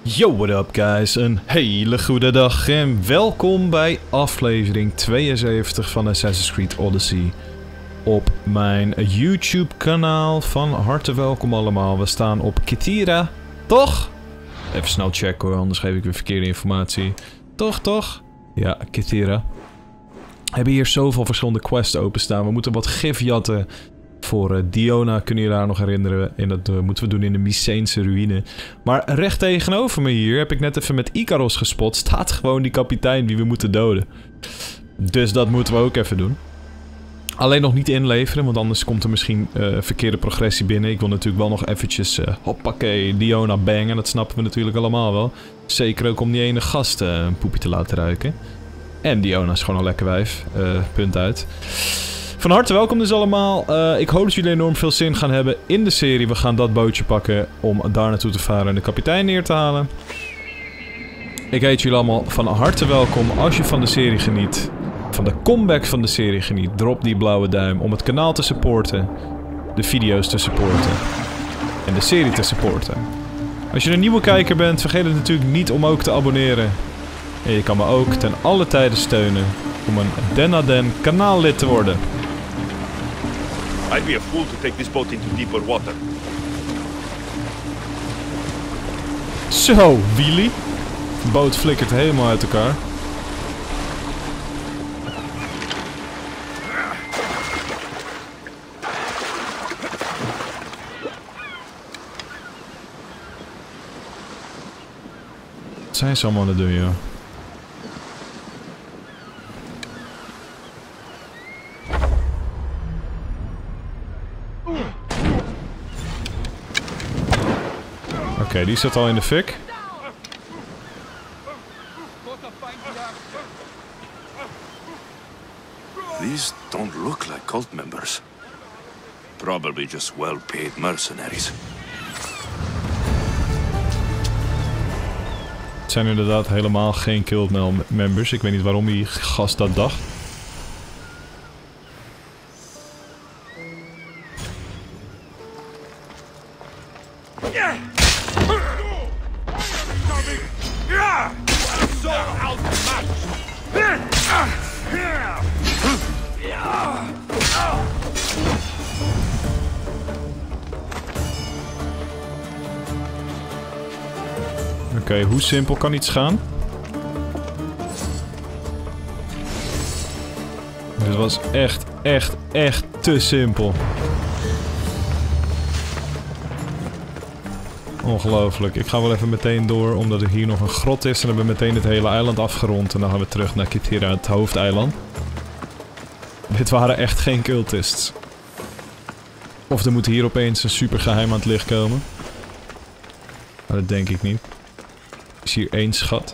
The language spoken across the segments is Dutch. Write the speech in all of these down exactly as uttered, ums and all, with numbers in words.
Yo, what up guys, een hele goede dag en welkom bij aflevering tweeënzeventig van Assassin's Creed Odyssey op mijn YouTube kanaal. Van harte welkom allemaal, we staan op Kythera, toch? Even snel checken hoor, anders geef ik weer verkeerde informatie. Toch, toch? Ja, Kythera. We hebben hier zoveel verschillende quests openstaan, we moeten wat gif jatten. Voor uh, Diona, kun je daar nog herinneren. En dat uh, moeten we doen in de Myceense ruïne. Maar recht tegenover me hier heb ik net even met Ikaros gespot. Staat gewoon die kapitein die we moeten doden. Dus dat moeten we ook even doen. Alleen nog niet inleveren, want anders komt er misschien uh, verkeerde progressie binnen. Ik wil natuurlijk wel nog eventjes, uh, hoppakee, Diona bangen. Dat snappen we natuurlijk allemaal wel. Zeker ook om die ene gast uh, een poepje te laten ruiken. En Diona is gewoon een lekker wijf. Uh, punt uit. Van harte welkom dus allemaal. Uh, ik hoop dat jullie enorm veel zin gaan hebben in de serie. We gaan dat bootje pakken om daar naartoe te varen en de kapitein neer te halen. Ik heet jullie allemaal van harte welkom. Als je van de serie geniet, van de comeback van de serie geniet, drop die blauwe duim om het kanaal te supporten, de video's te supporten en de serie te supporten. Als je een nieuwe kijker bent, vergeet het natuurlijk niet om ook te abonneren. En je kan me ook ten alle tijde steunen om een Den-a-Den kanaallid te worden. I'd be a fool to take this boat into deeper water. Zo, Willy. De boot flikkert helemaal uit elkaar. Wat zijn ze allemaal aan het doen, joh? Oké, okay, die zit al in de fik. These don't look like cult members. Probably just well-paid mercenaries. Het zijn inderdaad helemaal geen cult members. Ik weet niet waarom die gast dat dacht. Oké, okay, hoe simpel kan iets gaan? Dit was echt, echt, echt te simpel. Ongelooflijk. Ik ga wel even meteen door, omdat er hier nog een grot is. En dan hebben we meteen het hele eiland afgerond. En dan gaan we terug naar Kythera, het hoofdeiland. Dit waren echt geen cultists. Of er moet hier opeens een super geheim aan het licht komen. Maar dat denk ik niet. Is hier één schat.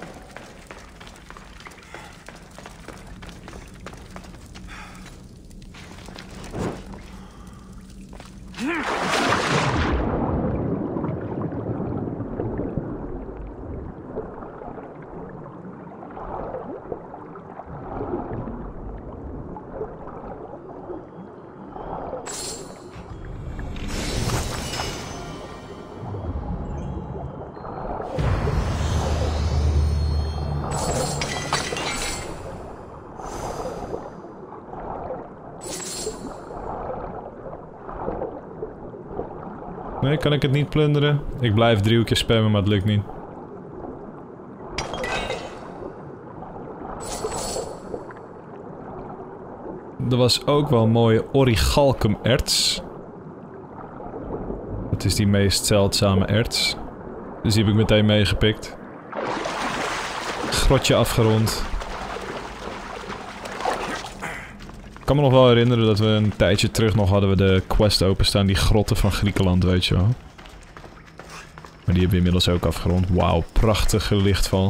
Nee, kan ik het niet plunderen? Ik blijf drie keer spammen, maar het lukt niet. Er was ook wel een mooie orichalcum erts. Dat is die meest zeldzame erts. Dus die heb ik meteen meegepikt. Grotje afgerond. Ik kan me nog wel herinneren dat we een tijdje terug nog hadden we de quest openstaan, die grotten van Griekenland, weet je wel. Maar die hebben we inmiddels ook afgerond. Wauw, prachtige lichtval.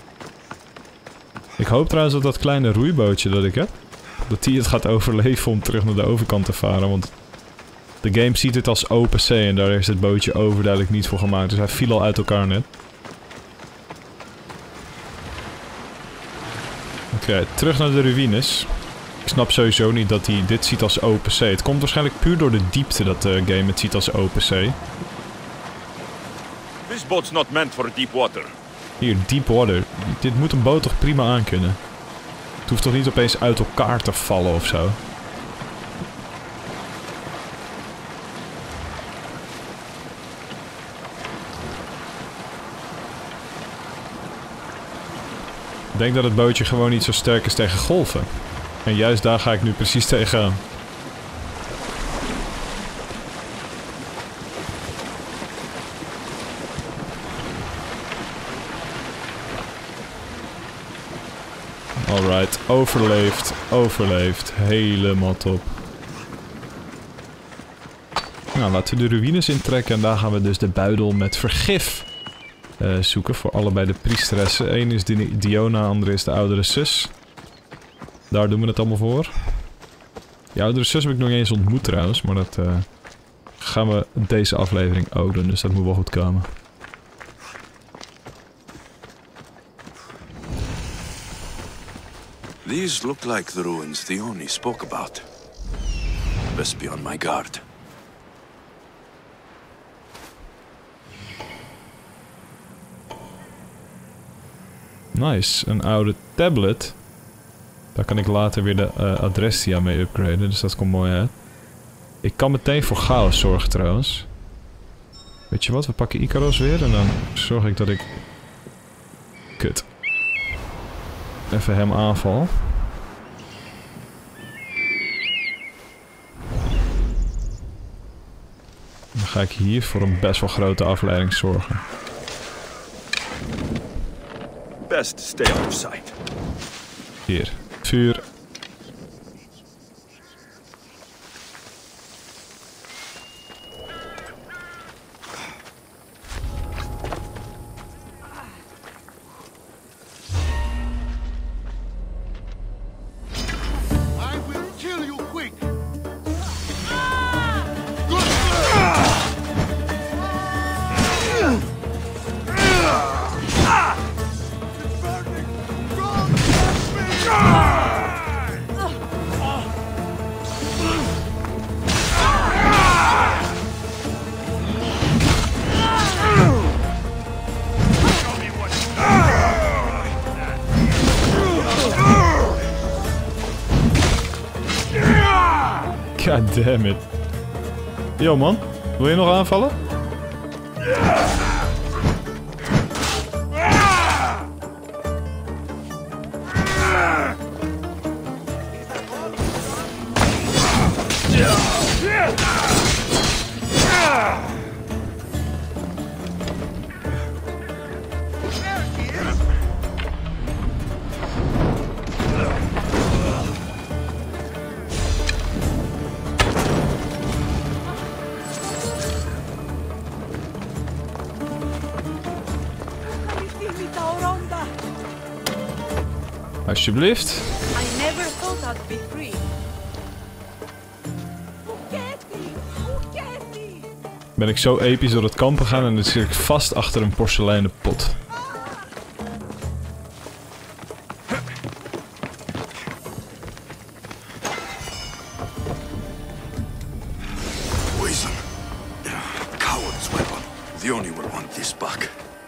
Ik hoop trouwens dat dat kleine roeibootje dat ik heb, dat die het gaat overleven om terug naar de overkant te varen, want de game ziet het als open zee en daar is het bootje overduidelijk niet voor gemaakt, dus hij viel al uit elkaar net. Oké, okay, terug naar de ruïnes. Ik snap sowieso niet dat hij dit ziet als open zee. Het komt waarschijnlijk puur door de diepte dat de game het ziet als open zee. This boat's not meant for deep water. Hier, deep water. Dit moet een boot toch prima aankunnen? Het hoeft toch niet opeens uit elkaar te vallen of zo? Ik denk dat het bootje gewoon niet zo sterk is tegen golven. En juist daar ga ik nu precies tegenaan. Alright, overleefd, overleefd. Helemaal top. Nou, laten we de ruïnes intrekken en daar gaan we dus de buidel met vergif uh, zoeken voor allebei de priesteressen. Eén is Di Diona, de andere is de oudere zus. Daar doen we het allemaal voor. Die oudere zus heb ik nog niet eens ontmoet trouwens, maar dat uh, gaan we deze aflevering ook doen, dus dat moet wel goed komen. These look like the ruins Theoni spoke about. Best be on my guard. Nice, een oude tablet. Daar kan ik later weer de uh, Adrestia mee upgraden, dus dat komt mooi uit. Ik kan meteen voor chaos zorgen trouwens. Weet je wat, we pakken Icaros weer en dan zorg ik dat ik... Kut. Even hem aanval. Dan ga ik hier voor een best wel grote afleiding zorgen. Best stay out of sight. Hier. Vuur. God damn it. Yo man, wil je nog aanvallen? Alsjeblieft. I never thought I'd be free. Ben ik zo episch door het kamp gegaan en dan zit ik vast achter een porseleinen pot. Poison. Coward's weapon. Theoni will want this back.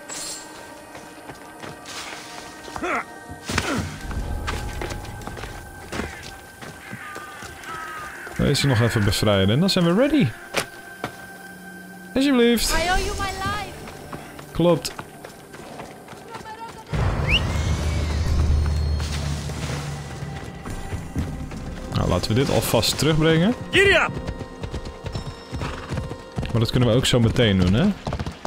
Deze nog even bevrijden en dan zijn we ready. Alsjeblieft. I owe you my life. Klopt. Nou, laten we dit alvast terugbrengen. Giddy up! Maar dat kunnen we ook zo meteen doen, hè?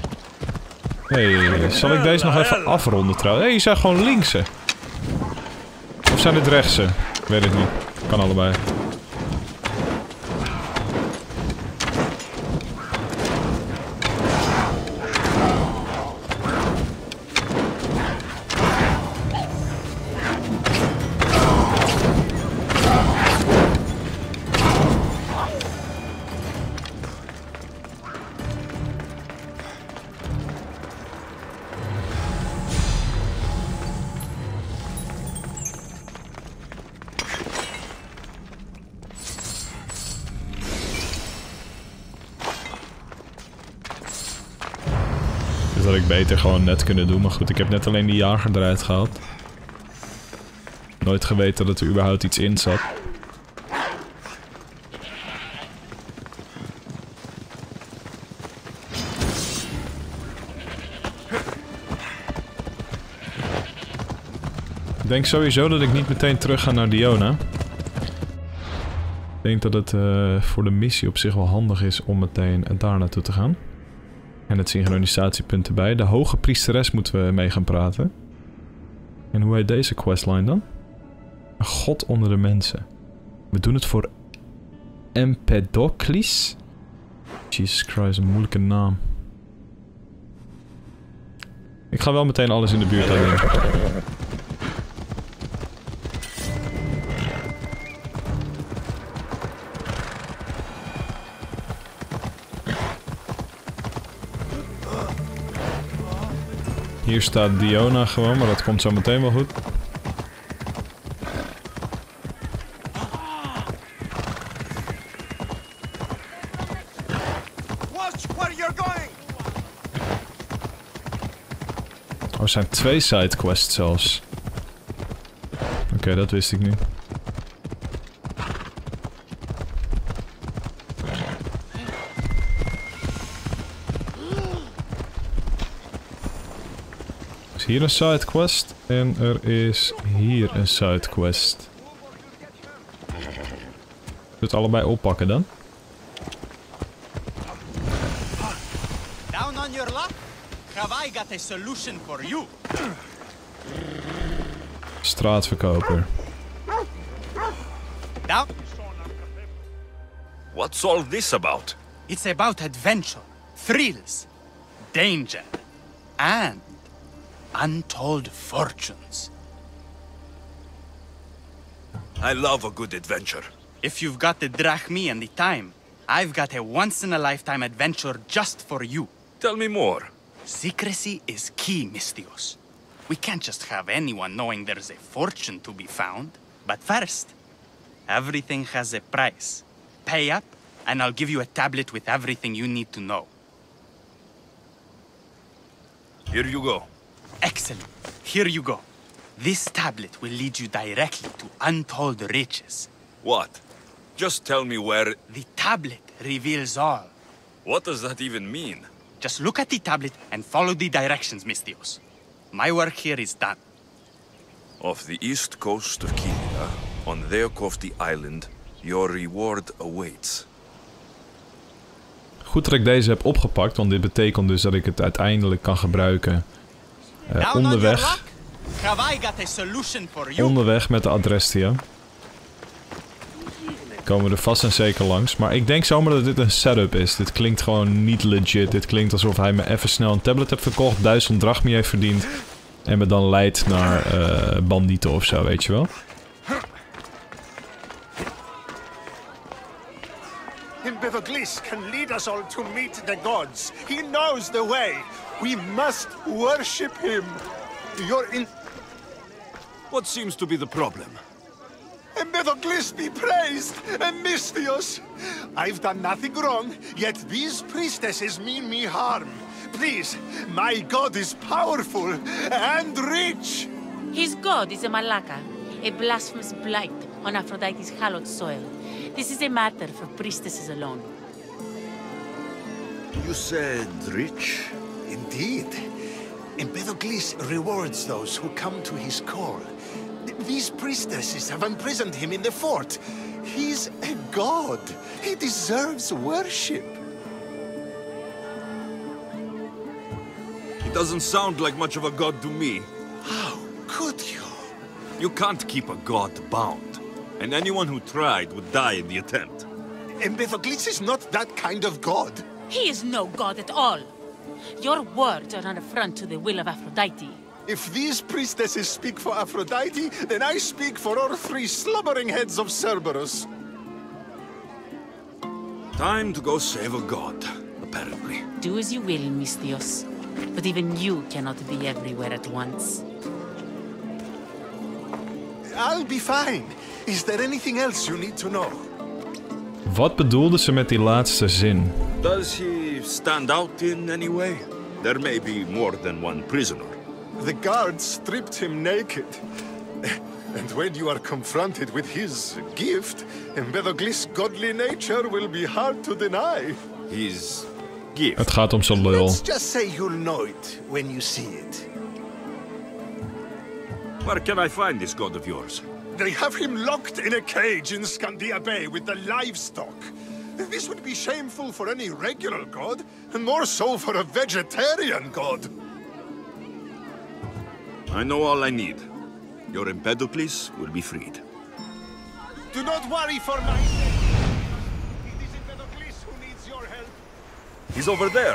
Hey, zal ik deze nog even afronden trouwens? Hé, hey, je zijn gewoon linkse. Of zijn het rechtse? Ik weet het niet. Kan allebei. had ik beter gewoon net kunnen doen. Maar goed, ik heb net alleen die jager eruit gehaald. Nooit geweten dat er überhaupt iets in zat. Ik denk sowieso dat ik niet meteen terug ga naar Diona. Ik denk dat het uh, voor de missie op zich wel handig is om meteen daar naartoe te gaan. En het synchronisatiepunt erbij. De hoge priesteres moeten we mee gaan praten. En hoe heet deze questline dan? Een god onder de mensen. We doen het voor Empedocles. Jesus Christ, een moeilijke naam. Ik ga wel meteen alles in de buurt houden. Hier staat Diona gewoon, maar dat komt zo meteen wel goed. Oh, er zijn twee sidequests zelfs. Oké, okay, dat wist ik niet. Hier een sidequest en er is hier een sidequest. Het allebei oppakken dan. Down on your luck? Have I got a solution for you? Straatverkoper. Down. What's all this about? It's about adventure, thrills, danger, and untold fortunes. I love a good adventure. If you've got the drachmi and the time, I've got a once-in-a-lifetime adventure just for you. Tell me more. Secrecy is key, Misthios. We can't just have anyone knowing there's a fortune to be found. But first, everything has a price. Pay up, and I'll give you a tablet with everything you need to know. Here you go. Excellent. Here you go. This tablet will lead you directly to untold riches. What? Just tell me where... The tablet reveals all. What does that even mean? Just look at the tablet and follow the directions, Misthios. My work here is done. Off the east coast of Kilia, on Theokovti Island, your reward awaits. Goed dat ik deze heb opgepakt, want dit betekent dus dat ik het uiteindelijk kan gebruiken. Uh, onderweg. Onderweg met de Adrestia. Komen we er vast en zeker langs. Maar ik denk zomaar dat dit een setup is. Dit klinkt gewoon niet legit. Dit klinkt alsof hij me even snel een tablet heeft verkocht, duizend drachmi heeft verdiend. En me dan leidt naar uh, bandieten of zo, weet je wel. Empedocles can lead us all to meet the gods. He knows the way. We must worship him. You're in... What seems to be the problem? Empedocles be praised, and Misthios. I've done nothing wrong, yet these priestesses mean me harm. Please, my god is powerful and rich. His god is a Malaka, a blasphemous blight on Aphrodite's hallowed soil. This is a matter for priestesses alone. You said rich? Indeed. Empedocles rewards those who come to his call. These priestesses have imprisoned him in the fort. He's a god. He deserves worship. He doesn't sound like much of a god to me. How could you? You can't keep a god bound. And anyone who tried would die in the attempt. Empedocles is not that kind of god. He is no god at all. Your words are an affront to the will of Aphrodite. If these priestesses speak for Aphrodite, then I speak for all three slumbering heads of Cerberus. Time to go save a god, apparently. Do as you will, Misthios. But even you cannot be everywhere at once. I'll be fine. Is there anything else you need to know? Wat bedoelde ze met die laatste zin? Does he stand out in any way? There may be more than one prisoner. The guards stripped him naked. And when you are confronted with his gift, Mbedoglis' godly nature will be hard to deny. His gift. Het gaat om zijn lul. Let's just say you'll know it when you see it. Where can I find this god of yours? They have him locked in a cage in Scandia Bay with the livestock. This would be shameful for any regular god, and more so for a vegetarian god. I know all I need. Your Empedocles will be freed. Do not worry for my sake. It is Empedocles who needs your help. He's over there.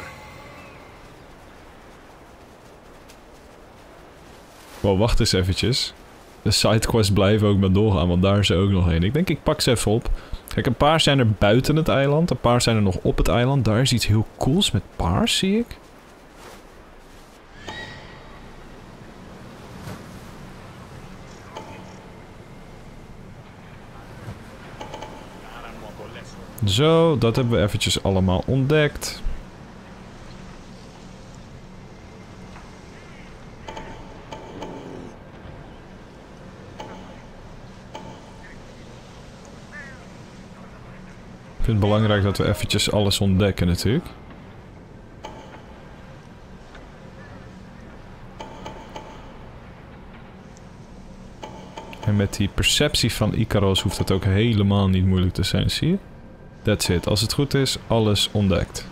Wel, wacht eens eventjes. De sidequests blijven ook maar doorgaan, want daar is er ook nog één. Ik denk, ik pak ze even op. Kijk, een paar zijn er buiten het eiland. Een paar zijn er nog op het eiland. Daar is iets heel cools met paars, zie ik. Zo, dat hebben we eventjes allemaal ontdekt. Ik vind het belangrijk dat we eventjes alles ontdekken natuurlijk. En met die perceptie van Icaros hoeft het ook helemaal niet moeilijk te zijn, zie je? That's it. Als het goed is, alles ontdekt.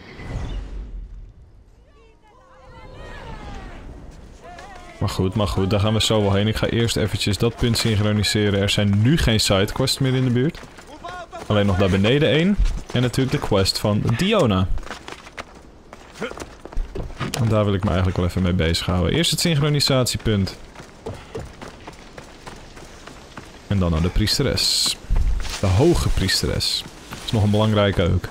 Maar goed, maar goed, daar gaan we zo wel heen. Ik ga eerst eventjes dat punt synchroniseren. Er zijn nu geen sidequests meer in de buurt. Alleen nog daar beneden één. En natuurlijk de quest van Diona. En daar wil ik me eigenlijk wel even mee bezighouden. Eerst het synchronisatiepunt. En dan naar de priesteres. De hoge priesteres. Dat is nog een belangrijke ook.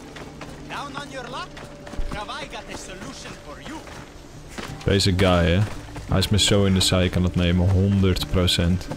Deze guy, hè. Hij is me zo in de zeik aan het nemen. honderd procent.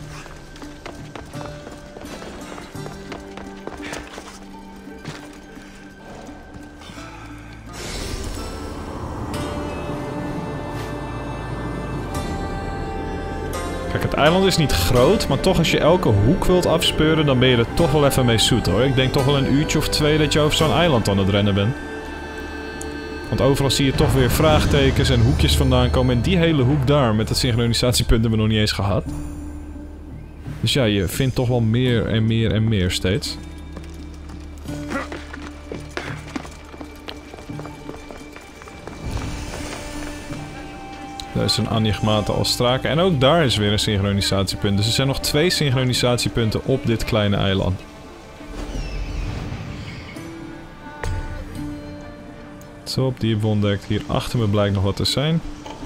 Kijk, het eiland is niet groot, maar toch als je elke hoek wilt afspeuren, dan ben je er toch wel even mee zoet, hoor. Ik denk toch wel een uurtje of twee dat je over zo'n eiland aan het rennen bent. Want overal zie je toch weer vraagtekens en hoekjes vandaan komen. En die hele hoek daar, met het synchronisatiepunt, hebben we nog niet eens gehad. Dus ja, je vindt toch wel meer en meer en meer steeds. Daar is een Anigmata als straken. En ook daar is weer een synchronisatiepunt. Dus er zijn nog twee synchronisatiepunten op dit kleine eiland. Zo, op die hebben we ontdekt. Hier achter me blijkt nog wat te zijn.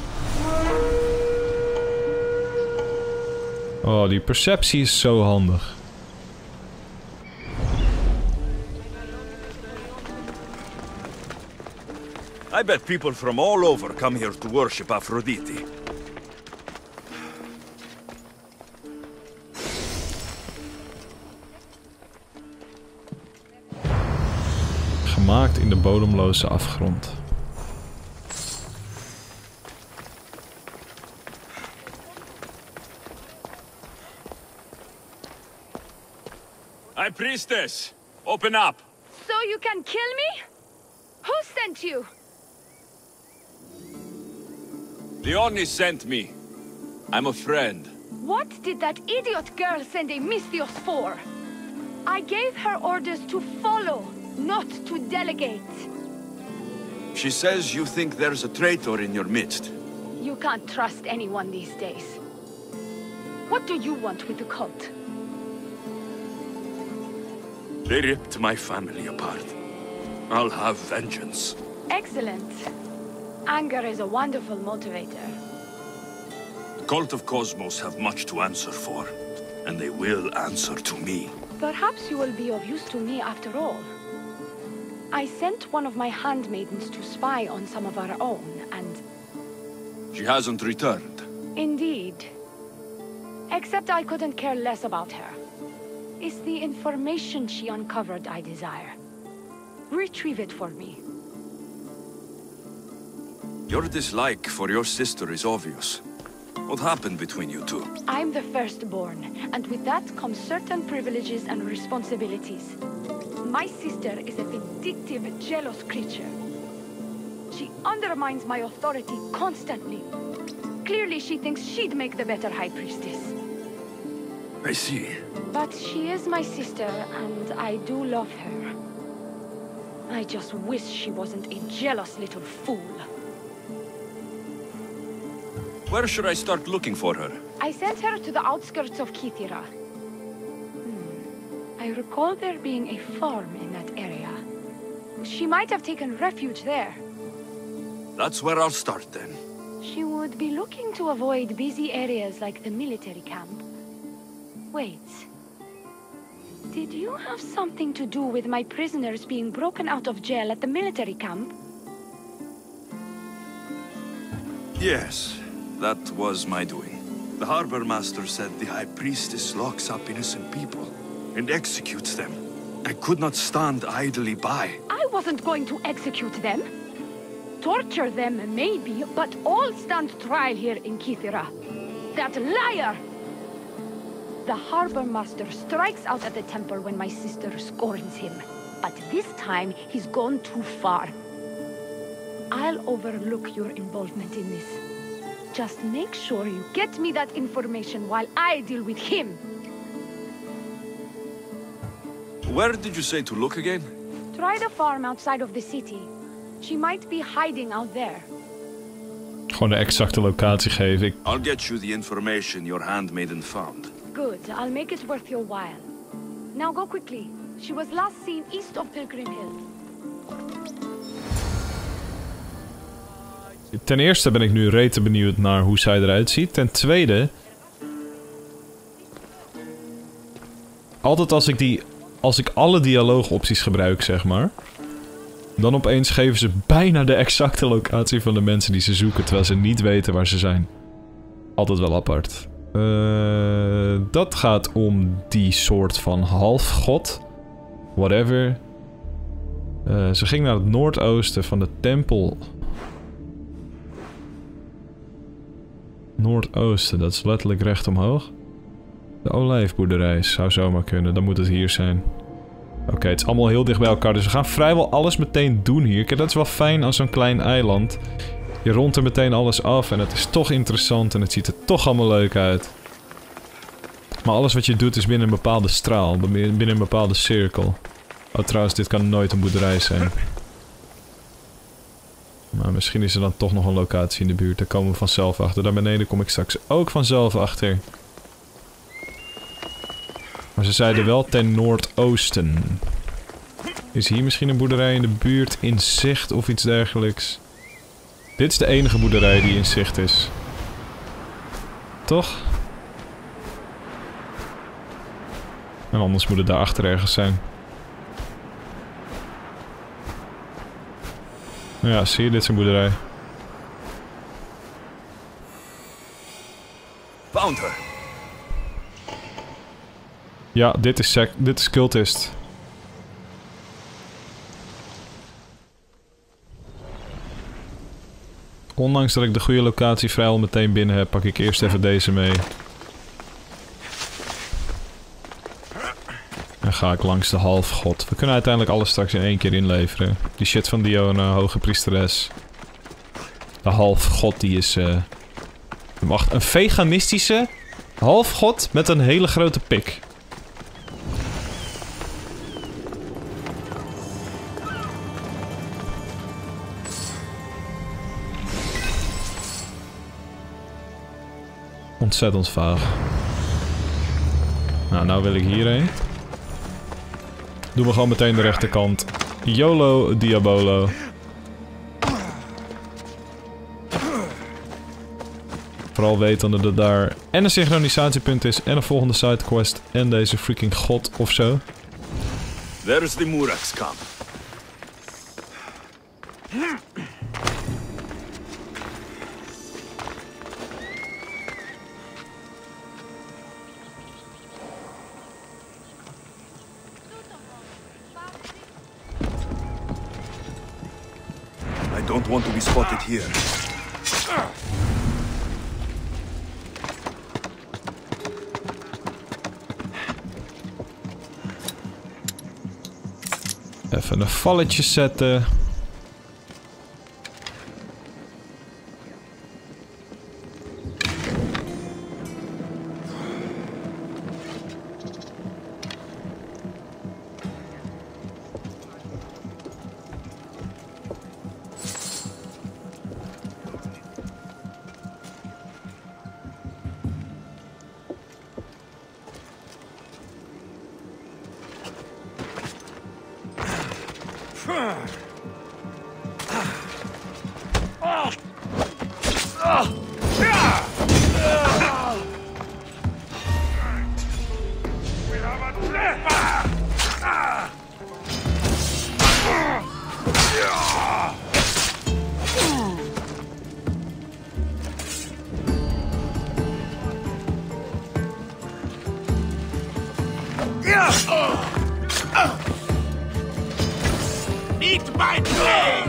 Oh, die perceptie is zo handig. I bet people from all over come here to worship Aphrodite. Gemaakt in de bodemloze afgrond. Hi, priestess! Open up! So you can kill me? Who sent you? Leonis sent me. I'm a friend. What did that idiot girl send a Misthios for? I gave her orders to follow, not to delegate. She says you think there's a traitor in your midst. You can't trust anyone these days. What do you want with the cult? They ripped my family apart. I'll have vengeance. Excellent. Anger is a wonderful motivator. The cult of Cosmos have much to answer for, and they will answer to me. Perhaps you will be of use to me after all. I sent one of my handmaidens to spy on some of our own, and... She hasn't returned. Indeed. Except I couldn't care less about her. It's the information she uncovered I desire. Retrieve it for me. Your dislike for your sister is obvious. What happened between you two? I'm the firstborn, and with that comes certain privileges and responsibilities. My sister is a vindictive, jealous creature. She undermines my authority constantly. Clearly, she thinks she'd make the better High Priestess. I see. But she is my sister, and I do love her. I just wish she wasn't a jealous little fool. Where should I start looking for her? I sent her to the outskirts of Kythera. Hmm. I recall there being a farm in that area. She might have taken refuge there. That's where I'll start then. She would be looking to avoid busy areas like the military camp. Wait. Did you have something to do with my prisoners being broken out of jail at the military camp? Yes, that was my doing. The harbor master said the High Priestess locks up innocent people and executes them. I could not stand idly by. I wasn't going to execute them. Torture them, maybe, but all stand trial here in Kythera. That liar! The harbor master strikes out at the temple when my sister scorns him. But this time, he's gone too far. I'll overlook your involvement in this. Just make sure you get me that information while I deal with him. Where did you say to look again? Try the farm outside of the city. She might be hiding out there. Gewoon de exacte locatie geef ik. I'll get you the information your handmaiden found. Good. I'll make it worth your while. Now go quickly. She was last seen east of Pilgrim Hill. Ten eerste ben ik nu rete benieuwd naar hoe zij eruit ziet. Ten tweede... Altijd als ik die... Als ik alle dialoogopties gebruik, zeg maar... Dan opeens geven ze bijna de exacte locatie van de mensen die ze zoeken... terwijl ze niet weten waar ze zijn. Altijd wel apart. Uh, dat gaat om die soort van halfgod. Whatever. Uh, ze ging naar het noordoosten van de tempel... Noordoosten, dat is letterlijk recht omhoog. De olijfboerderij zou zomaar kunnen, dan moet het hier zijn. Oké, okay, het is allemaal heel dicht bij elkaar, dus we gaan vrijwel alles meteen doen hier. Kijk, dat is wel fijn aan zo'n klein eiland. Je rondt er meteen alles af en het is toch interessant en het ziet er toch allemaal leuk uit. Maar alles wat je doet is binnen een bepaalde straal, binnen een bepaalde cirkel. Oh, trouwens, dit kan nooit een boerderij zijn. Maar misschien is er dan toch nog een locatie in de buurt. Daar komen we vanzelf achter. Daar beneden kom ik straks ook vanzelf achter. Maar ze zeiden wel ten noordoosten. Is hier misschien een boerderij in de buurt in zicht of iets dergelijks? Dit is de enige boerderij die in zicht is. Toch? En anders moet het daarachter ergens zijn. Ja, zie je, dit is een boerderij. Found her. Ja, dit is sec dit is cultist. Ondanks dat ik de goede locatie vrijwel meteen binnen heb, pak ik eerst even deze mee. En ga ik langs de halfgod. We kunnen uiteindelijk alles straks in één keer inleveren. Die shit van Diona, hoge priesteres. De halfgod die is... Uh... Wacht, een veganistische halfgod met een hele grote pik. Ontzettend vaag. Nou, nou wil ik hierheen. Doen we gewoon meteen de rechterkant. YOLO Diabolo. Vooral wetende dat daar en een synchronisatiepunt is en een volgende sidequest en deze freaking god of zo. There's the Murax camp. I don't want to be spotted here. Even een valletje zetten. Eat my blade!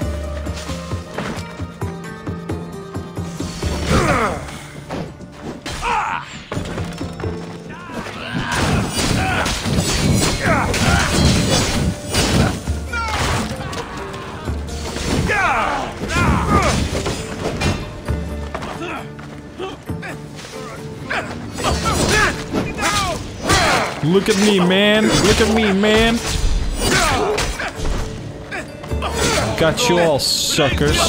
Look at me, man. Look at me, man. Got you all, suckers.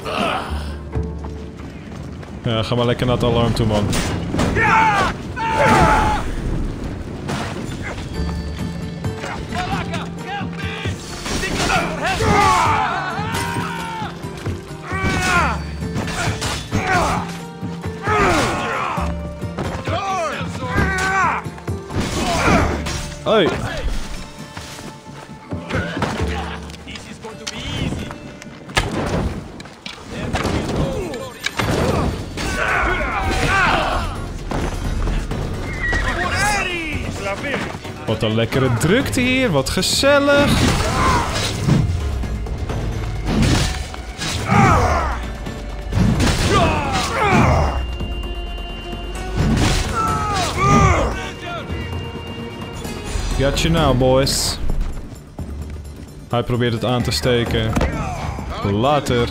Ja, ga maar lekker naar het alarm toe, man. Hey. Wat een lekkere drukte hier, wat gezellig. Got you now, boys. Hij probeert het aan te steken. Later.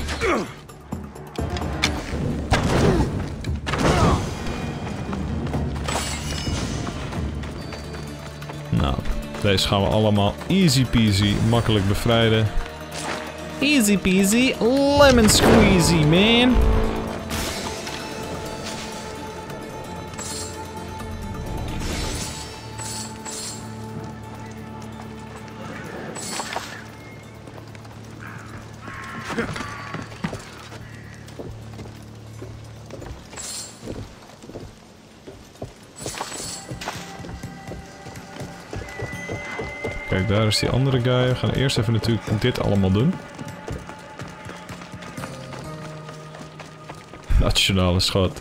Nou, deze gaan we allemaal easy peasy makkelijk bevrijden. Easy peasy, lemon squeezy, man. Kijk, daar is die andere guy. We gaan eerst even natuurlijk dit allemaal doen. Nationale schat.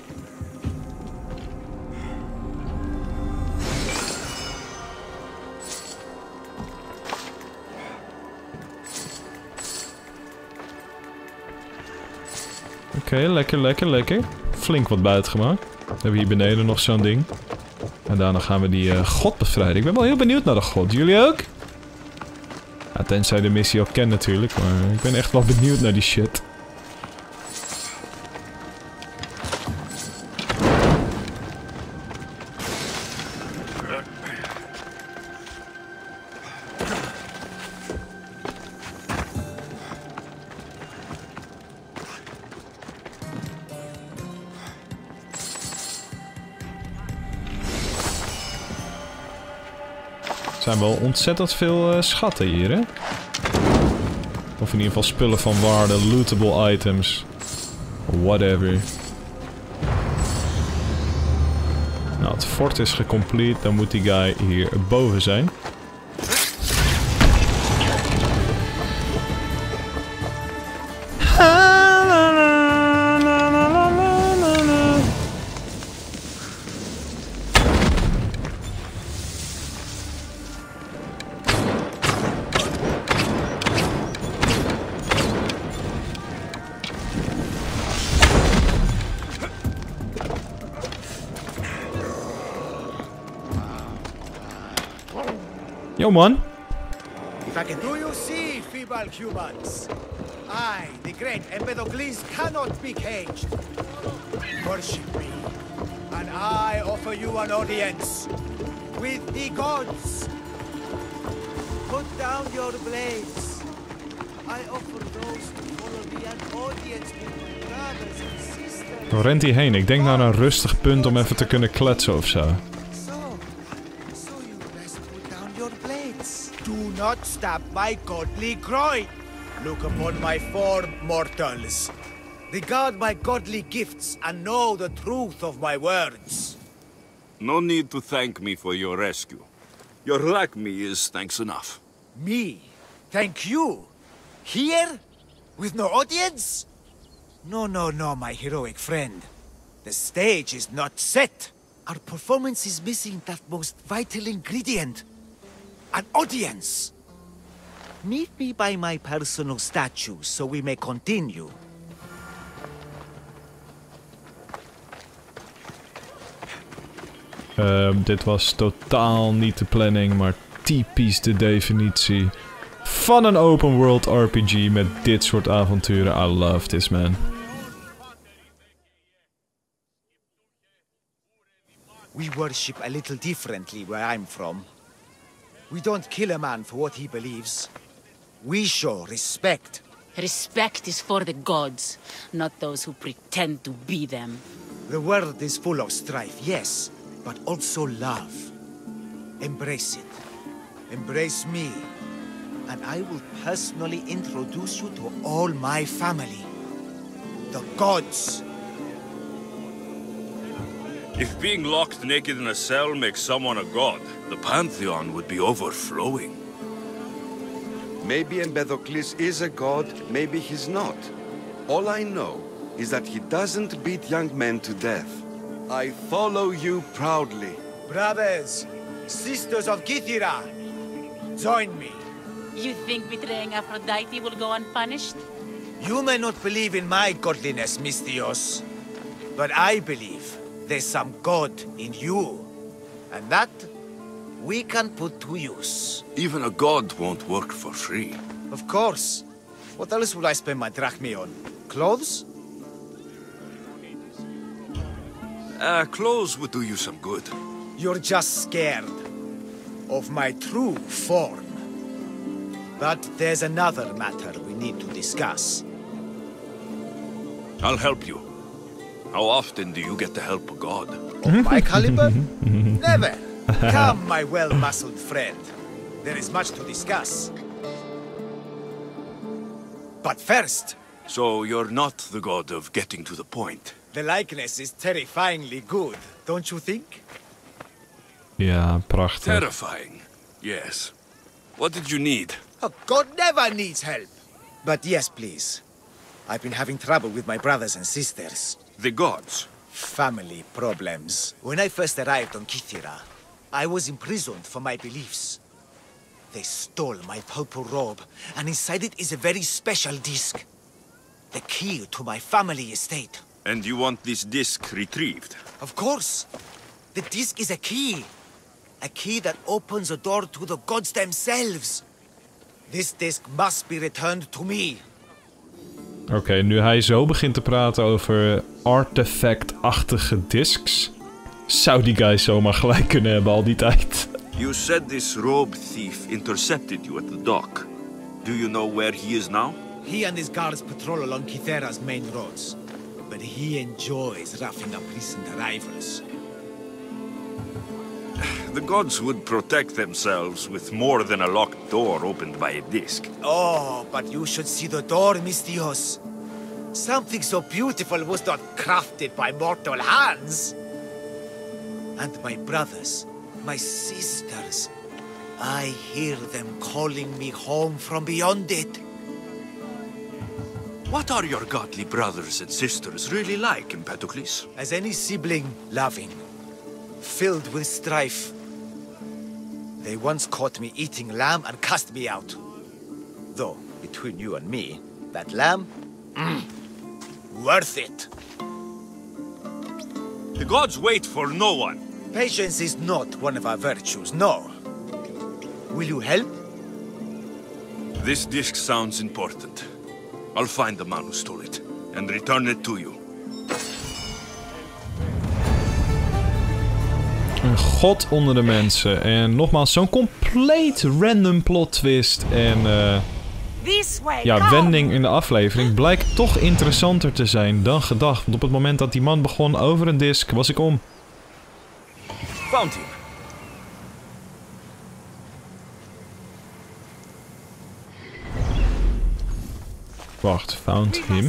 Oké, okay, lekker, lekker, lekker. Flink wat buiten gemaakt. We hebben hier beneden nog zo'n ding. En daarna gaan we die uh, god bevrijden. Ik ben wel heel benieuwd naar de god. Jullie ook? Ja, tenzij de missie al ken natuurlijk. Maar ik ben echt wel benieuwd naar die shit. Er zijn wel ontzettend veel uh, schatten hier, hè? Of in ieder geval spullen van waarde, lootable items. Whatever. Nou, het fort is gecomplete. Dan moet die guy hier boven zijn. Yo man. Do you see, feeble humans? I, the great Empedocles, cannot be caged. Worship me, and I offer you an audience with the gods. Put down your blades. I offer those who follow me an audience with my brothers and sisters. Waar rent hij heen? Ik denk naar een rustig punt om even te kunnen kletsen of zo. So, so you best put down your blades. Do not stab my godly groin. Look upon my form, mortals. Regard my godly gifts and know the truth of my words. No need to thank me for your rescue. Your like me is thanks enough. Me? Thank you? Here? With no audience? No, no, no, my heroic friend. The stage is not set. Our performance is missing that most vital ingredient. An audience. Meet me by my personal statue so we may continue. Uh, dit was totaal niet de planning, maar typisch de definitie van een open world R P G met dit soort avonturen. I love this, man. We worship a little differently where I'm from. We don't kill a man for what he believes. We show respect. Respect is for the gods, not those who pretend to be them. The world is full of strife, yes, but also love. Embrace it. Embrace me. And I will personally introduce you to all my family. The gods. If being locked naked in a cell makes someone a god, the Pantheon would be overflowing. Maybe Empedocles is a god, maybe he's not. All I know is that he doesn't beat young men to death. I follow you proudly. Brothers, sisters of Kythera, join me. You think betraying Aphrodite will go unpunished? You may not believe in my godliness, Misthios, but I believe there's some god in you, and that we can put to use. Even a god won't work for free. Of course. What else would I spend my drachmae on? Clothes? Uh, clothes would do you some good. You're just scared of my true form. But there's another matter we need to discuss. I'll help you. How often do you get to help a god? Of my caliber? Never. Come, my well-muscled friend. There is much to discuss. But first... So you're not the god of getting to the point. The likeness is terrifyingly good, don't you think? Ja, prachtig. Terrifying. Yes. What did you need? A god never needs help. But yes, please. I've been having trouble with my brothers and sisters. The gods. Family problems. When I first arrived on Kythera, I was imprisoned for my beliefs. They stole my purple robe, and inside it is a very special disc. The key to my family estate. And you want this disc retrieved? Of course. The disc is a key. A key that opens a door to the gods themselves. This disc must be returned to me. Oké, okay, nu hij zo begint te praten over artefact-achtige discs, zou die guy zomaar gelijk kunnen hebben al die tijd. You said this robe thief intercepted you at the dock. Do you know where he is now? He and his guards patrol along Kythera's main roads, but he enjoys roughing up recent arrivals. The gods would protect themselves with more than a locked door opened by a disc. Oh, but you should see the door, Misthios. Something so beautiful was not crafted by mortal hands. And my brothers, my sisters, I hear them calling me home from beyond it. What are your godly brothers and sisters really like, Empedocles? As any sibling, loving, filled with strife. They once caught me eating lamb and cast me out. Though, between you and me, that lamb, mm, worth it. The gods wait for no one. Patience is not one of our virtues, no. Will you help? This disc sounds important. I'll find the man who stole it and return it to you. Een god onder de mensen. En nogmaals, zo'n compleet random plot twist. En uh, ja, wending in de aflevering blijkt toch interessanter te zijn dan gedacht. Want op het moment dat die man begon over een disc, was ik om. Found him. Wacht, found him?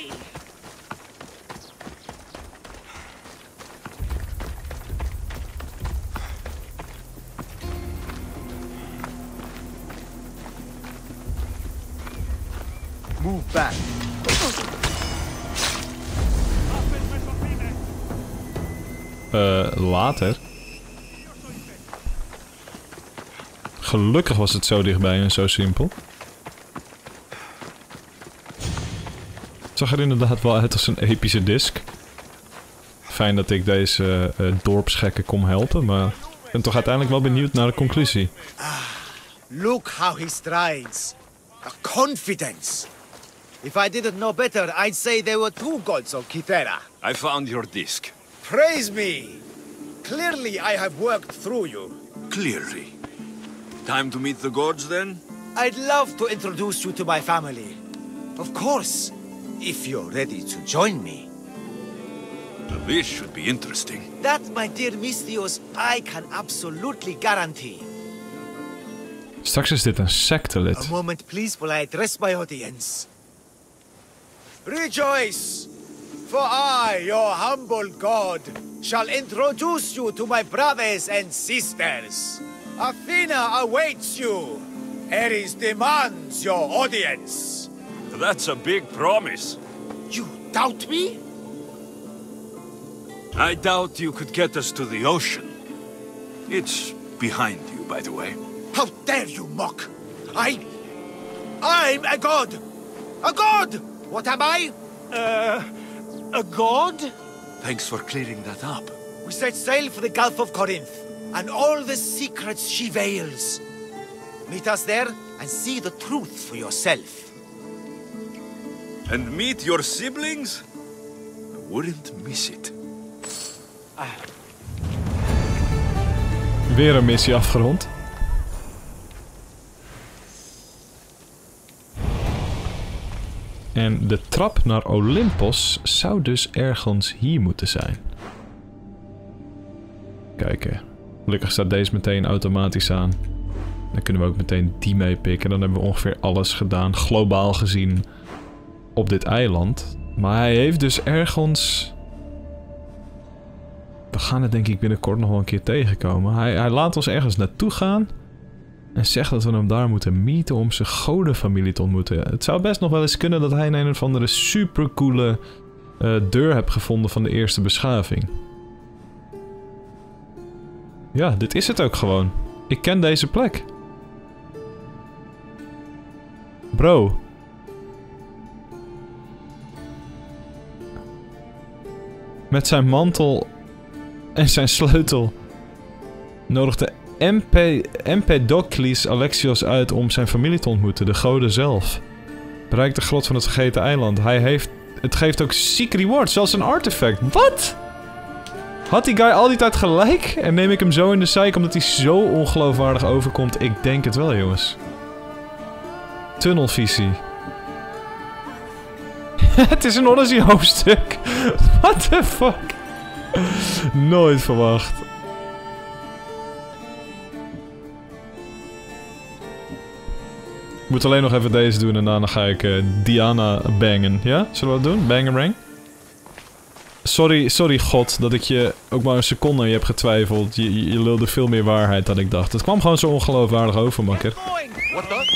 Move back. Uh, later. Gelukkig was het zo dichtbij en zo simpel. Het zag er inderdaad wel uit als een epische disc. Fijn dat ik deze uh, dorpsgekken kom helpen, maar ik ben toch uiteindelijk wel benieuwd naar de conclusie. Ah, look how he strides. A confidence. If I didn't know better, I'd say there were two gods on Kythera. I found your disc. Praise me! Clearly I have worked through you. Clearly. Time to meet the gods, then? I'd love to introduce you to my family. Of course, if you're ready to join me. This should be interesting. That, my dear Misthios, I can absolutely guarantee. Straks is dit een sectelid. A moment, please, while I address my audience. Rejoice! For I, your humble god, shall introduce you to my brothers and sisters. Athena awaits you. Ares demands your audience. That's a big promise. You doubt me? I doubt you could get us to the ocean. It's behind you, by the way. How dare you mock? I... I'm a god! A god! What am I? Uh... A god? Thanks for clearing that up. We set sail for the Gulf of Corinth, and all the secrets she veils. Meet us there, and see the truth for yourself. And meet your siblings? I wouldn't miss it. Ah. Weer een missie afgerond. En de trap naar Olympos zou dus ergens hier moeten zijn. Kijken. Gelukkig staat deze meteen automatisch aan. Dan kunnen we ook meteen die meepikken. Dan hebben we ongeveer alles gedaan, globaal gezien, op dit eiland. Maar hij heeft dus ergens... We gaan het denk ik binnenkort nog wel een keer tegenkomen. Hij, hij laat ons ergens naartoe gaan. En zegt dat we hem daar moeten meeten om zijn godenfamilie te ontmoeten. Het zou best nog wel eens kunnen dat hij een of andere supercoole uh, deur hebt gevonden van de eerste beschaving. Ja, dit is het ook gewoon. Ik ken deze plek. Bro. Met zijn mantel en zijn sleutel nodigde Empedocles Alexios uit om zijn familie te ontmoeten, de goden zelf. Bereikt de grot van het vergeten eiland. Hij heeft... Het geeft ook ziek rewards, zelfs een artefact. Wat? Had die guy al die tijd gelijk? En neem ik hem zo in de zeik omdat hij zo ongeloofwaardig overkomt? Ik denk het wel, jongens. Tunnelvisie. Het is een Odyssey hoofdstuk. What the fuck? Nooit verwacht. Ik moet alleen nog even deze doen en daarna ga ik uh, Diana bangen. Ja? Zullen we dat doen? Bangerang? Sorry, sorry God dat ik je ook maar een seconde je heb getwijfeld. Je, je, je lulde veel meer waarheid dan ik dacht. Het kwam gewoon zo ongeloofwaardig over, makker. What the?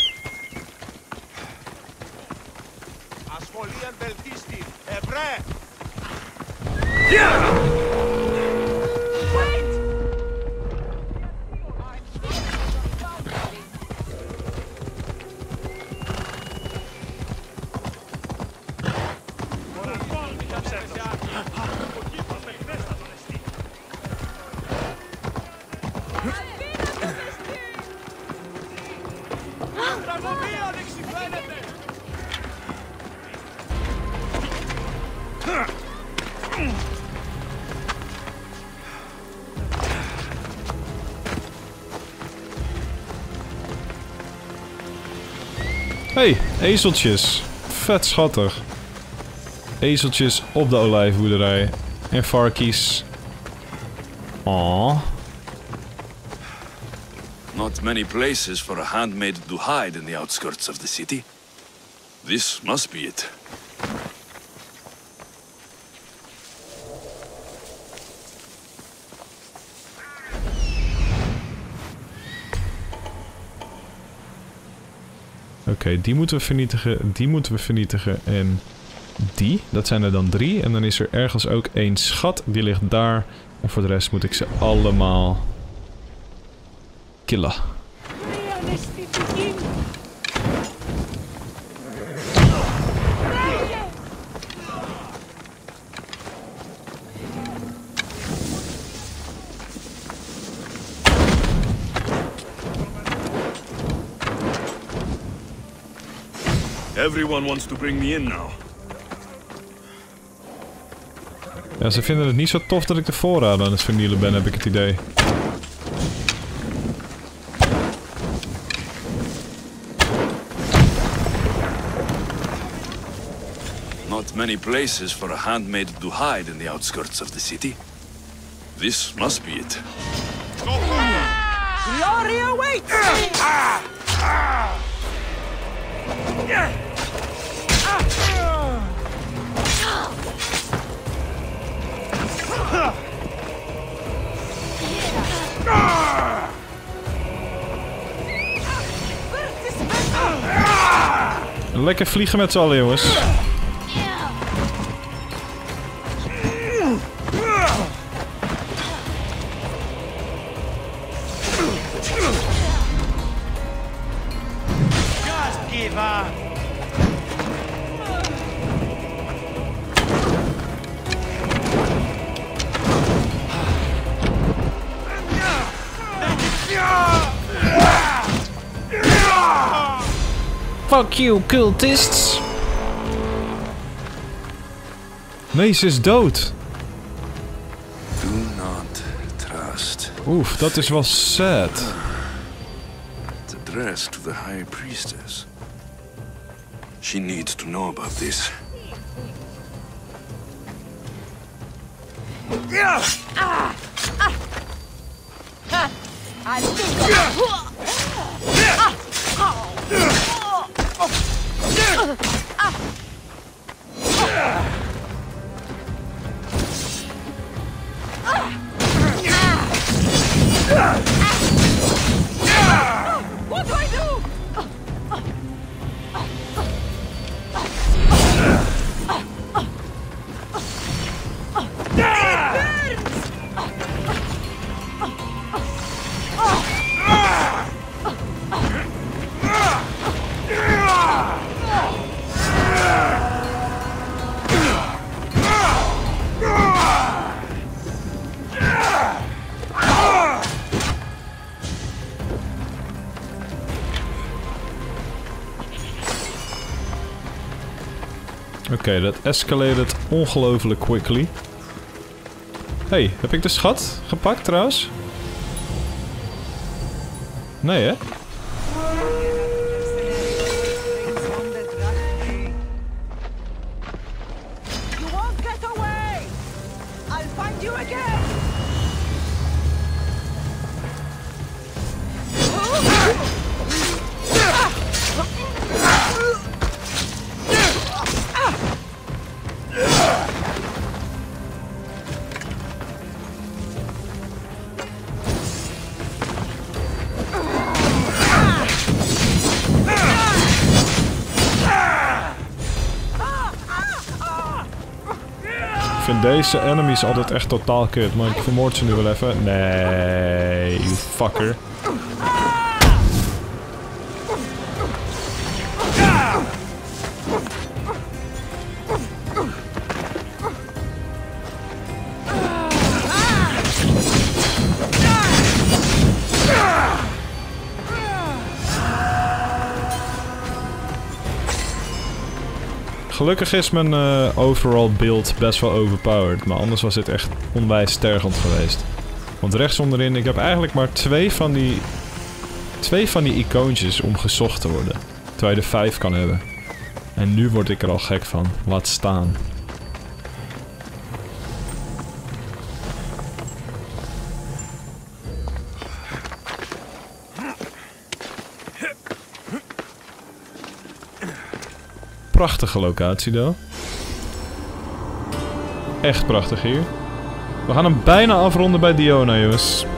Hey, ezeltjes. Vet schattig. Ezeltjes op de olijfboerderij. En varkies. Aww. Not many places for a handmaid to hide in the outskirts of the city. This must be it. Oké, okay, die moeten we vernietigen, die moeten we vernietigen en die. Dat zijn er dan drie. En dan is er ergens ook één schat, die ligt daar. En voor de rest moet ik ze allemaal killen. Everyone wants to bring me in now. Ja, ze vinden het niet zo tof dat ik de voorraad aan het vernielen ben, heb ik het idee. Not many places for a handmaid to hide in the outskirts of the city. This must be it. Glory awaits! Lekker vliegen met z'n allen, jongens. Fuck you, cultists! Nee, ze is dood. Do not trust. Oef, dat is wel sad. The address to the High Priestess. She needs to know about this. Yeah! Ah! Ah! Ha! I think ah! What do I do? Oké, okay, dat escalated ongelooflijk quickly. Hey, heb ik de schat gepakt trouwens? Nee, hè? You won't get away! I'll find you again! Ik vind deze enemies altijd echt totaal kut, maar ik vermoord ze nu wel even. Nee, you fucker. Gelukkig is mijn uh, overall build best wel overpowered, maar anders was dit echt onwijs tergend geweest. Want rechts onderin, ik heb eigenlijk maar twee van die twee van die icoontjes om gezocht te worden. Terwijl je er vijf kan hebben. En nu word ik er al gek van. Laat staan. Prachtige locatie, though. Echt prachtig hier. We gaan hem bijna afronden bij Diona, jongens.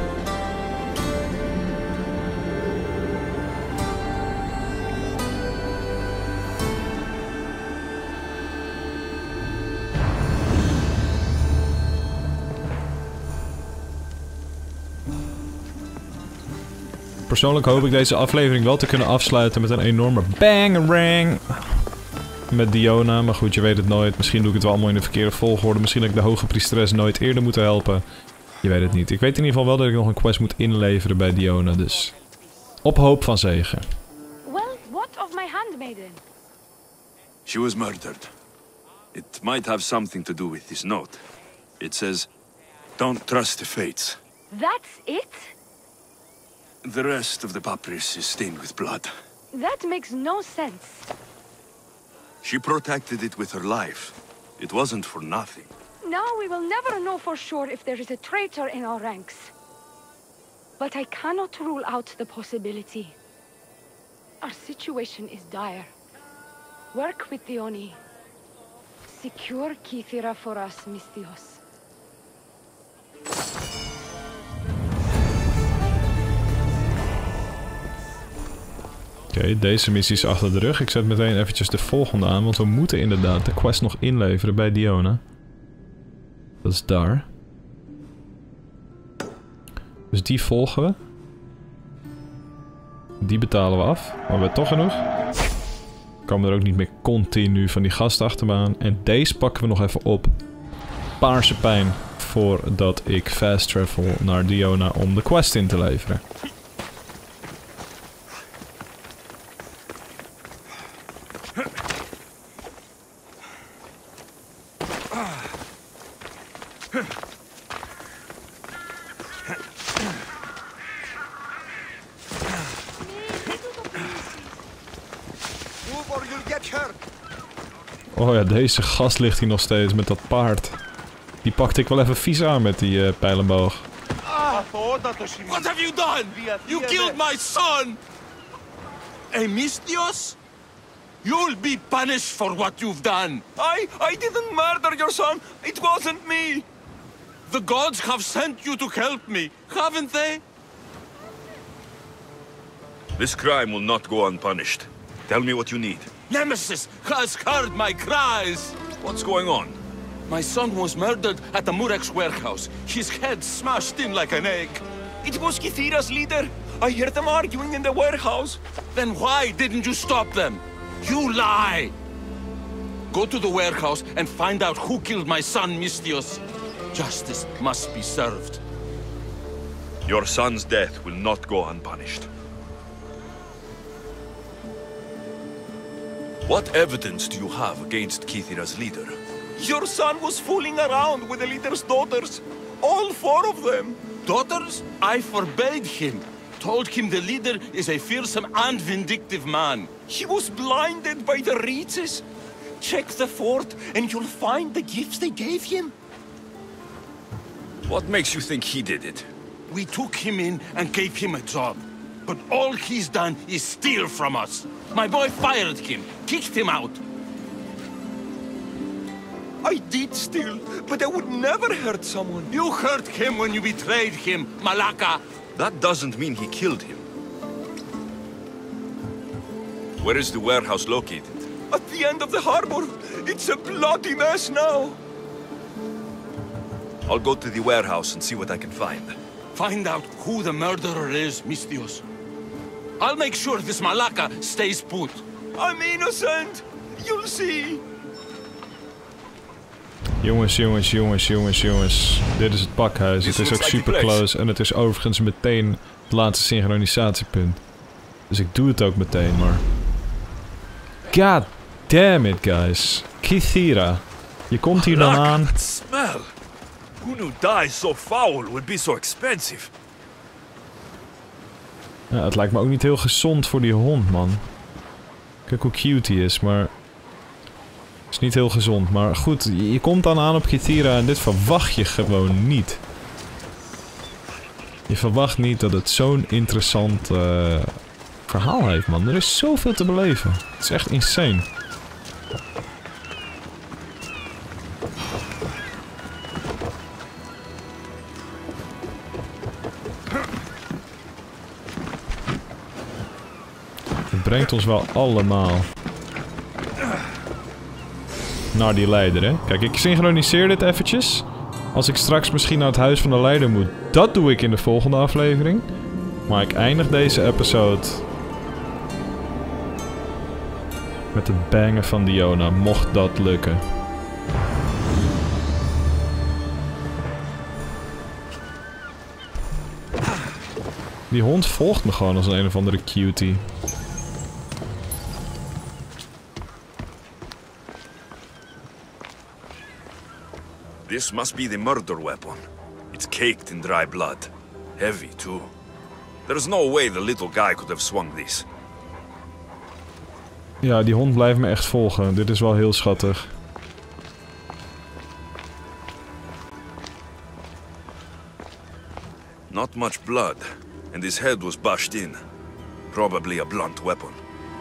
Persoonlijk hoop ik deze aflevering wel te kunnen afsluiten met een enorme bang-rang. Met Diona, maar goed, je weet het nooit. Misschien doe ik het wel allemaal in de verkeerde volgorde. Misschien dat ik de hoge priesteres nooit eerder moet helpen. Je weet het niet. Ik weet in ieder geval wel dat ik nog een quest moet inleveren bij Diona, dus... Op hoop van zegen. Well, what of my handmaiden? She was murdered. It might have something to do with this note. It says, don't trust the fates. That's it? The rest of the papyrus is stained with blood. That makes no sense. She protected it with her life. It wasn't for nothing. Now we will never know for sure if there is a traitor in our ranks. But I cannot rule out the possibility. Our situation is dire. Work with the Oni. Secure Kythera for us, Misthios. Oké, okay, deze missie is achter de rug. Ik zet meteen eventjes de volgende aan, want we moeten inderdaad de quest nog inleveren bij Diona. Dat is daar. Dus die volgen we. Die betalen we af. Maar we hebben toch genoeg. Komen er ook niet meer continu van die gasten achter me aan. En deze pakken we nog even op. Paarse pijn. Voordat ik fast travel naar Diona om de quest in te leveren. Oh ja, deze gast ligt hier nog steeds met dat paard. Die pakte ik wel even vies aan met die uh, pijlenboog. What have you done? You killed my son! Hey, Misthios? You'll be punished for what you've done. I... I didn't murder your son. It wasn't me. The gods have sent you to help me, haven't they? This crime will not go unpunished. Tell me what you need. Nemesis has heard my cries. What's going on? My son was murdered at the Murex warehouse. His head smashed in like an egg. It was Kythera's leader. I heard them arguing in the warehouse. Then why didn't you stop them? You lie! Go to the warehouse and find out who killed my son, Misthios. Justice must be served. Your son's death will not go unpunished. What evidence do you have against Kythera's leader? Your son was fooling around with the leader's daughters. All four of them. Daughters? I forbade him. Told him the leader is a fearsome and vindictive man. He was blinded by the reaches. Check the fort and you'll find the gifts they gave him. What makes you think he did it? We took him in and gave him a job. But all he's done is steal from us. My boy fired him, kicked him out. I did steal, but I would never hurt someone. You hurt him when you betrayed him, Malaka. That doesn't mean he killed him. Where is the warehouse located? At the end of the harbor. It's a bloody mess now. I'll go to the warehouse and see what I can find. Find out who the murderer is, Misthios. I'll make sure this Malaka stays put. I'm innocent. You'll see. Jongens, jongens, jongens, jongens, jongens. Dit is het pakhuis. Het is ook super close. En het is overigens meteen het laatste synchronisatiepunt. Dus ik doe het ook meteen, maar... God damn it, guys. Kythera. Je komt hier dan aan. That smell. Who knew dye so foul would be so expensive? Ja, het lijkt me ook niet heel gezond voor die hond, man. Kijk hoe cute hij is, maar... is niet heel gezond. Maar goed, je, je komt dan aan op Kythera en dit verwacht je gewoon niet. Je verwacht niet dat het zo'n interessant uh, verhaal heeft, man. Er is zoveel te beleven. Het is echt insane. Het brengt ons wel allemaal naar die leider, hè. Kijk, ik synchroniseer dit eventjes. Als ik straks misschien naar het huis van de leider moet, dat doe ik in de volgende aflevering. Maar ik eindig deze episode met het bangen van Diona, mocht dat lukken. Die hond volgt me gewoon als een een of andere cutie. This must be the murder weapon. It's caked in dry blood. Heavy, too. There's no way the little guy could have swung this. Ja, die hond blijft me echt volgen. Dit is wel heel schattig. Not much blood, and his head was bashed in. Probably a blunt weapon.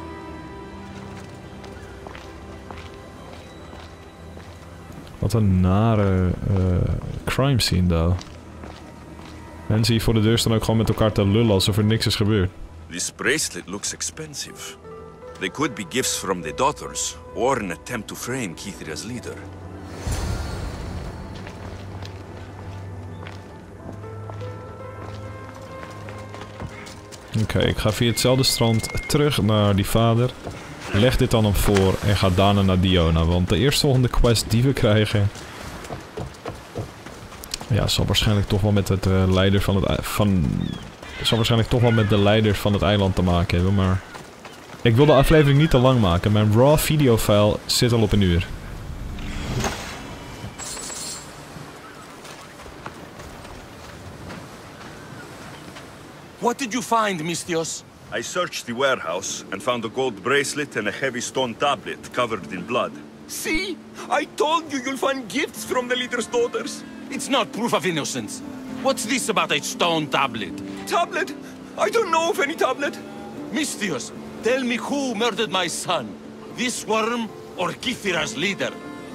Wat een nare uh, crime scene, though. Mensen hier voor de deur staan ook gewoon met elkaar te lullen alsof er niks is gebeurd. This bracelet looks expensive. They could be gifts from the daughters, or an attempt to frame Kythera's leader. Oké, okay, ik ga via hetzelfde strand terug naar die vader. Leg dit dan hem voor en ga daarna naar Diona. Want de eerstvolgende quest die we krijgen... ja, zal waarschijnlijk toch wel met het uh, leider van het... Van, zal waarschijnlijk toch wel met de leider van het eiland te maken hebben, maar... ik wil de aflevering niet te lang maken. Mijn raw videofile zit al op een uur. What did you find, Misthios? I searched the warehouse and found a gold bracelet and a heavy stone tablet covered in blood. See? I told you you'll find gifts from the leader's daughters. It's not proof of innocence. What's this about a stone tablet? Tablet? I don't know of any tablet. Misthios, tell me who murdered my son. This worm or Kythera's leader?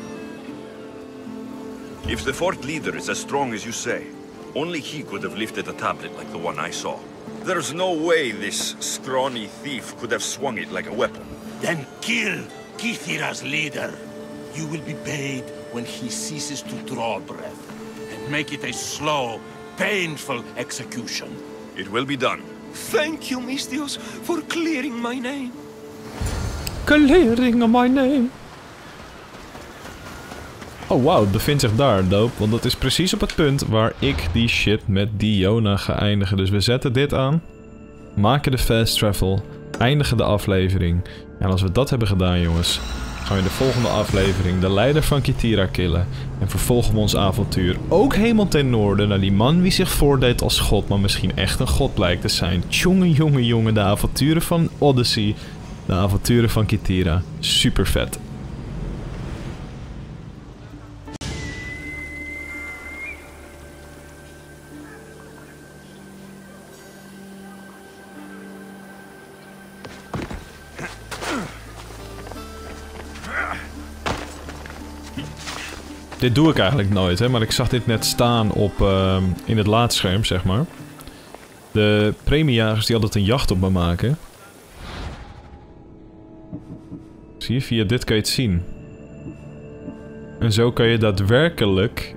If the fort leader is as strong as you say, only he could have lifted a tablet like the one I saw. There's no way this scrawny thief could have swung it like a weapon. Then kill Kythera's leader. You will be paid when he ceases to draw breath. And make it a slow, painful execution. It will be done. Thank you, Misthios, for clearing my name. Clearing my name. Oh wauw, het bevindt zich daar, dope. Want dat is precies op het punt waar ik die shit met Diona ga eindigen. Dus we zetten dit aan. Maken de fast travel. Eindigen de aflevering. En als we dat hebben gedaan, jongens, gaan we in de volgende aflevering de leider van Kythera killen. En vervolgen we ons avontuur ook helemaal ten noorden naar die man wie zich voordeed als god, maar misschien echt een god blijkt te zijn. Tjonge, jonge, jonge, de avonturen van Odyssey. De avonturen van Kythera. Super vet. Dit doe ik eigenlijk nooit, hè, maar ik zag dit net staan op, uh, in het laadscherm, zeg maar. De premiejagers die altijd een jacht op me maken. Zie je, via dit kan je het zien. En zo kan je daadwerkelijk...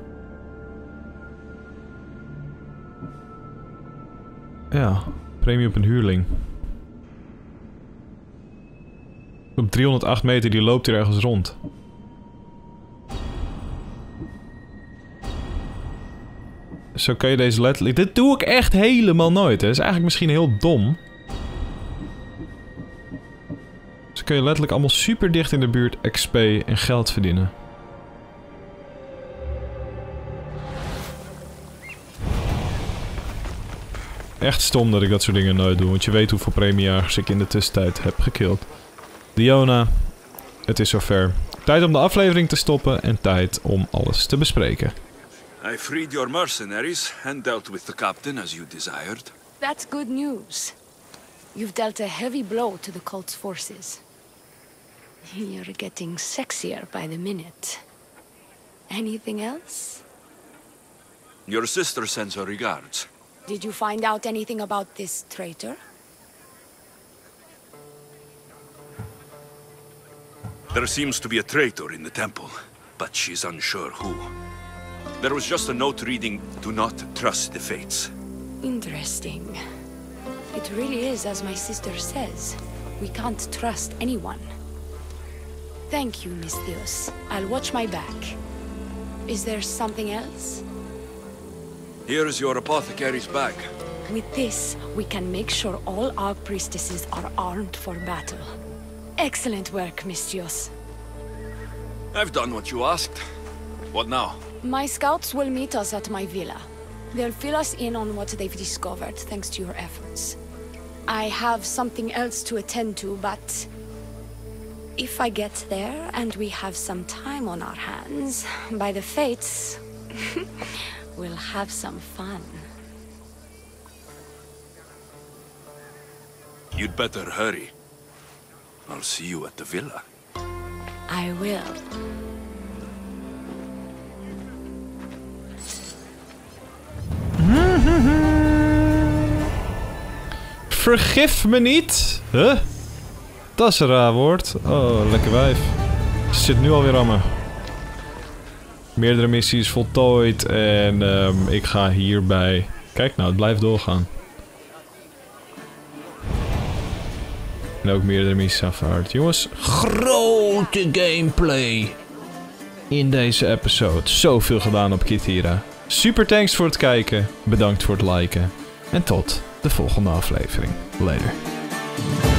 ja, premie op een huurling. Op driehonderdacht meter, die loopt hier ergens rond. Zo kan je deze letterlijk... Dit doe ik echt helemaal nooit, hè. Dat is eigenlijk misschien heel dom. Zo kun je letterlijk allemaal super dicht in de buurt X P en geld verdienen. Echt stom dat ik dat soort dingen nooit doe, want je weet hoeveel premiejagers ik in de tussentijd heb gekild. Diona, het is zover. Tijd om de aflevering te stoppen en tijd om alles te bespreken. I freed your mercenaries and dealt with the captain as you desired. That's good news. You've dealt a heavy blow to the cult's forces. You're getting sexier by the minute. Anything else? Your sister sends her regards. Did you find out anything about this traitor? There seems to be a traitor in the temple, but she's unsure who. There was just a note reading, "Do not trust the fates." Interesting. It really is as my sister says. We can't trust anyone. Thank you, Misthios. I'll watch my back. Is there something else? Here's your apothecary's bag. With this, we can make sure all our priestesses are armed for battle. Excellent work, Misthios. I've done what you asked. What now? My scouts will meet us at my villa. They'll fill us in on what they've discovered, thanks to your efforts. I have something else to attend to, but... if I get there and we have some time on our hands, by the fates, we'll have some fun. You'd better hurry. I'll see you at the villa. I will. Vergif me niet. Huh? Dat is een raar woord. Oh, lekker wijf. Ze zit nu alweer aan me. Meerdere missies voltooid. En um, ik ga hierbij... Kijk nou, het blijft doorgaan. En ook meerdere missies aanvaard. Jongens, grote gameplay. In deze episode. Zoveel gedaan op Kythera. Super thanks voor het kijken. Bedankt voor het liken. En tot de volgende aflevering. Later.